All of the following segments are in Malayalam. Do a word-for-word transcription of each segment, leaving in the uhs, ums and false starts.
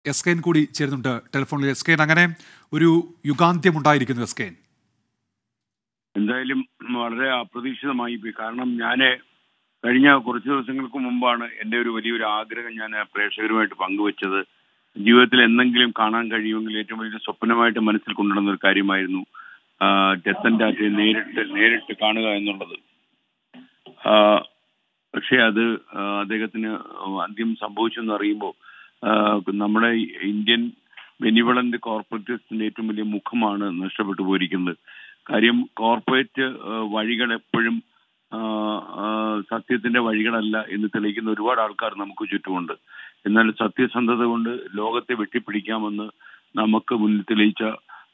എസ്കെൻ കൂടി ചേരുന്നുണ്ട് ടെലിഫോണിൽ. എസ്കെൻ, അങ്ങനെ ഒരു യുഗാന്ത്യം ഉണ്ടായിരിക്കുന്നു എസ്കെൻ. എന്തായാലും വളരെ അപ്രതീക്ഷിതമായി പോയി. കാരണം ഞാൻ കഴിഞ്ഞ കുറച്ച് ദിവസങ്ങൾക്ക് മുമ്പാണ് എൻ്റെ ഒരു വലിയൊരു ആഗ്രഹം ഞാൻ പ്രേക്ഷകരുമായിട്ട് പങ്കുവച്ചത്. ജീവിതത്തിൽ എന്തെങ്കിലും കാണാൻ കഴിയുമെങ്കിൽ ഏറ്റവും വലിയൊരു സ്വപ്നമായിട്ട് മനസ്സിൽ കൊണ്ടുവന്ന ഒരു കാര്യമായിരുന്നു രത്തൻ ടാറ്റയെ നേരിട്ട് നേരിട്ട് കാണുക എന്നുള്ളത്. പക്ഷേ അത് അദ്ദേഹത്തിന് ആദ്യം സംഭവിച്ചെന്ന് അറിയുമ്പോൾ നമ്മുടെ ഇന്ത്യൻ ബെനിവളന്റ് കോർപ്പറേറ്റീവ്സിന്റെ ഏറ്റവും വലിയ മുഖമാണ് നഷ്ടപ്പെട്ടു പോയിരിക്കുന്നത്. കാര്യം കോർപ്പറേറ്റ് വഴികൾ എപ്പോഴും സത്യത്തിന്റെ വഴികളല്ല എന്ന് തെളിയിക്കുന്ന ഒരുപാട് ആൾക്കാർ നമുക്ക് ചുറ്റുമുണ്ട്. എന്നാൽ സത്യസന്ധത കൊണ്ട് ലോകത്തെ വെട്ടിപ്പിടിക്കാമെന്ന് നമുക്ക് മുന്നിൽ തെളിയിച്ച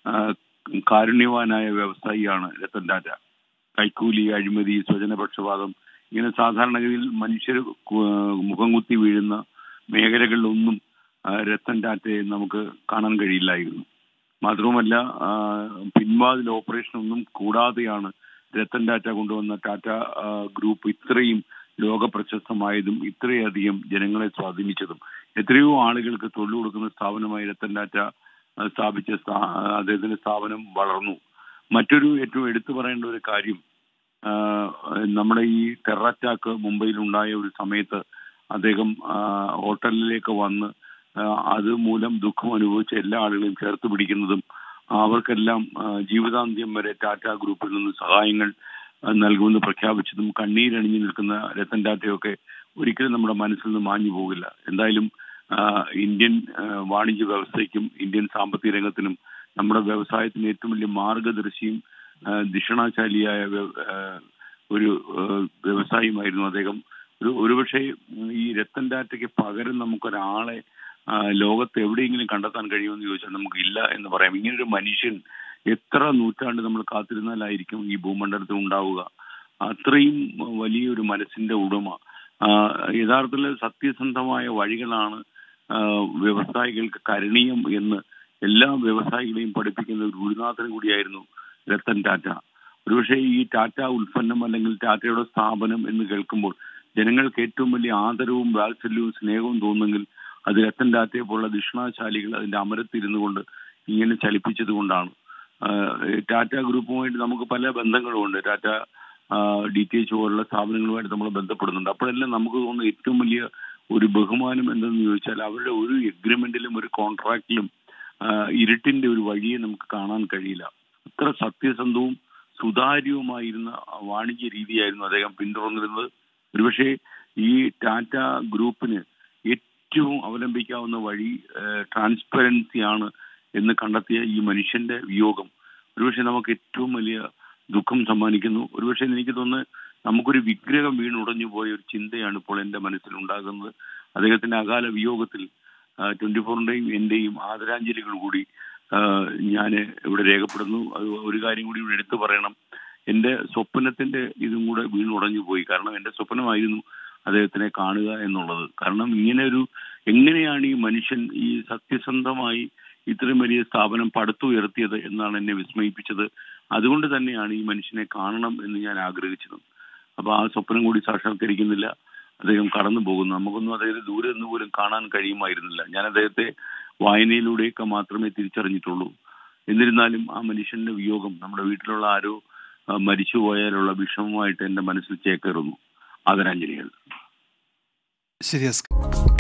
കാരുണ്യവാനായ വ്യവസായിയാണ് രത്തൻ ടാറ്റ. കൈക്കൂലി, അഴിമതി, സ്വജനപക്ഷപാതം, ഇങ്ങനെ സാധാരണഗതിയിൽ മനുഷ്യർ മുഖം കുത്തി വീഴുന്ന മേഖലകളിലൊന്നും രത്തൻ ടാറ്റയെ നമുക്ക് കാണാൻ കഴിയില്ലായിരുന്നു. മാത്രവുമല്ല, പിൻവാതിൽ ഓപ്പറേഷൻ ഒന്നും കൂടാതെയാണ് രത്തൻ ടാറ്റ കൊണ്ടുവന്ന ടാറ്റ ഗ്രൂപ്പ് ഇത്രയും ലോക പ്രശസ്തമായതും ഇത്രയധികം ജനങ്ങളെ സ്വാധീനിച്ചതും. എത്രയോ ആളുകൾക്ക് തൊഴിൽ കൊടുക്കുന്ന സ്ഥാപനമായി രത്തൻ ടാറ്റ സ്ഥാപിച്ച അദ്ദേഹത്തിന്റെ സ്ഥാപനം വളർന്നു. മറ്റൊരു ഏറ്റവും എടുത്തു പറയേണ്ട ഒരു കാര്യം, നമ്മുടെ ഈ ടെറർ അറ്റാക്ക് മുംബൈയിൽ ഉണ്ടായ ഒരു സമയത്ത് അദ്ദേഹം ഹോട്ടലിലേക്ക് വന്ന് അതുമൂലം ദുഃഖം അനുഭവിച്ച എല്ലാ ആളുകളെയും ചേർത്ത് പിടിക്കുന്നതും അവർക്കെല്ലാം ജീവിതാന്ത്യം വരെ ടാറ്റ ഗ്രൂപ്പിൽ നിന്ന് സഹായങ്ങൾ നൽകുമെന്ന് പ്രഖ്യാപിച്ചതും കണ്ണീരണിഞ്ഞു നിൽക്കുന്ന രത്തൻ ടാറ്റയൊക്കെ ഒരിക്കലും നമ്മുടെ മനസ്സിൽ നിന്ന് മാഞ്ഞു പോകില്ല. എന്തായാലും ഇന്ത്യൻ വാണിജ്യ വ്യവസ്ഥയ്ക്കും ഇന്ത്യൻ സാമ്പത്തിക രംഗത്തിനും നമ്മുടെ വ്യവസായത്തിന് ഏറ്റവും വലിയ മാർഗദർശിയും ദിഷണാശാലിയായ ഒരു വ്യവസായിയുമായിരുന്നു അദ്ദേഹം. ഒരു ഒരുപക്ഷെ ഈ രത്തൻ ടാറ്റയ്ക്ക് പകരം നമുക്കൊരാളെ ലോകത്ത് എവിടെയെങ്കിലും കണ്ടെത്താൻ കഴിയുമെന്ന് ചോദിച്ചാൽ നമുക്കില്ല എന്ന് പറയാം. ഇങ്ങനൊരു മനുഷ്യൻ എത്ര നൂറ്റാണ്ട് നമ്മൾ കാത്തിരുന്നാലായിരിക്കും ഈ ഭൂമണ്ഡലത്തിൽ ഉണ്ടാവുക. അത്രയും വലിയൊരു മനസ്സിന്റെ ഉടമ. യഥാർത്ഥത്തിൽ സത്യസന്ധമായ വഴികളാണ് വ്യവസായികൾക്ക് കരണീയം എന്ന് എല്ലാ വ്യവസായികളെയും പഠിപ്പിക്കുന്ന ഒരു ഗുരുനാഥൻ കൂടിയായിരുന്നു രത്തൻ ടാറ്റ. ഒരുപക്ഷെ ഈ ടാറ്റ ഉൽപ്പന്നം അല്ലെങ്കിൽ ടാറ്റയുടെ സ്ഥാപനം എന്ന് കേൾക്കുമ്പോൾ ജനങ്ങൾക്ക് ഏറ്റവും വലിയ ആദരവും വാത്സല്യവും സ്നേഹവും തോന്നുമെങ്കിൽ അത് രത്തൻ ടാറ്റയെ പോലുള്ള ദിഷണാശാലികൾ അതിന്റെ അമരത്തിരുന്നു കൊണ്ട് ഇങ്ങനെ ചലിപ്പിച്ചത് കൊണ്ടാണ്. ടാറ്റ ഗ്രൂപ്പുമായിട്ട് നമുക്ക് പല ബന്ധങ്ങളുമുണ്ട്. ടാറ്റ ഡി ടി എച്ച് പോലുള്ള സ്ഥാപനങ്ങളുമായിട്ട് നമ്മൾ ബന്ധപ്പെടുന്നുണ്ട്. അപ്പോഴെല്ലാം നമുക്ക് തോന്നുന്ന ഏറ്റവും വലിയ ഒരു ബഹുമാനം എന്തെന്ന് ചോദിച്ചാൽ അവരുടെ ഒരു എഗ്രിമെന്റിലും ഒരു കോൺട്രാക്റ്റിലും ഇരുട്ടിന്റെ ഒരു വഴിയെ നമുക്ക് കാണാൻ കഴിയില്ല. അത്ര സത്യസന്ധവും സുതാര്യവുമായിരുന്ന വാണിജ്യ രീതിയായിരുന്നു അദ്ദേഹം പിന്തുടർന്നിരുന്നത്. ഒരുപക്ഷെ ഈ ടാറ്റ ഗ്രൂപ്പിന് ഏറ്റവും അവലംബിക്കാവുന്ന വഴി ട്രാൻസ്പെറൻസിയാണ് എന്ന് കണ്ടെത്തിയ ഈ മനുഷ്യന്റെ വിയോഗം ഒരുപക്ഷെ നമുക്ക് ഏറ്റവും വലിയ ദുഃഖം സമ്മാനിക്കുന്നു. ഒരുപക്ഷെ എനിക്ക് തോന്നുന്നു നമുക്കൊരു വിഗ്രഹം വീണുടഞ്ഞു പോയ ഒരു ചിന്തയാണ് ഇപ്പോൾ എൻ്റെ മനസ്സിലുണ്ടാകുന്നത്. അദ്ദേഹത്തിന്റെ അകാല വിയോഗത്തിൽ ട്വന്റി ഫോറിന്റെയും എന്റെയും ആദരാഞ്ജലികൾ കൂടി ഞാൻ ഇവിടെ രേഖപ്പെടുന്നു. അത് ഒരു കാര്യം കൂടി ഇവിടെ എടുത്തു പറയണം. എൻ്റെ സ്വപ്നത്തിന്റെ ഇതും കൂടെ വീണുടഞ്ഞു പോയി. കാരണം എൻ്റെ സ്വപ്നമായിരുന്നു അദ്ദേഹത്തിനെ കാണുക എന്നുള്ളത്. കാരണം ഇങ്ങനെ ഒരു എങ്ങനെയാണ് ഈ മനുഷ്യൻ ഈ സത്യസന്ധമായി ഇത്രയും വലിയ സ്ഥാപനം പടുത്തുയർത്തിയത് എന്നാണ് എന്നെ വിസ്മയിപ്പിച്ചത്. അതുകൊണ്ട് തന്നെയാണ് ഈ മനുഷ്യനെ കാണണം എന്ന് ഞാൻ ആഗ്രഹിച്ചത്. അപ്പൊ ആ സ്വപ്നം കൂടി സാക്ഷാത്കരിക്കുന്നില്ല. അദ്ദേഹം കടന്നു പോകുന്നു. നമുക്കൊന്നും അദ്ദേഹത്തെ ദൂരെ നിന്ന് പോലും കാണാൻ കഴിയുമായിരുന്നില്ല. ഞാൻ അദ്ദേഹത്തെ വായനയിലൂടെയൊക്കെ മാത്രമേ തിരിച്ചറിഞ്ഞിട്ടുള്ളൂ. എന്നിരുന്നാലും ആ മനുഷ്യന്റെ വിയോഗം നമ്മുടെ വീട്ടിലുള്ള ആരോ മരിച്ചുപോയാലുള്ള വിഷമമായിട്ട് എൻ്റെ മനസ്സിൽ ചേക്കേറുന്നു. ആദരാഞ്ജലികൾ. ശരി.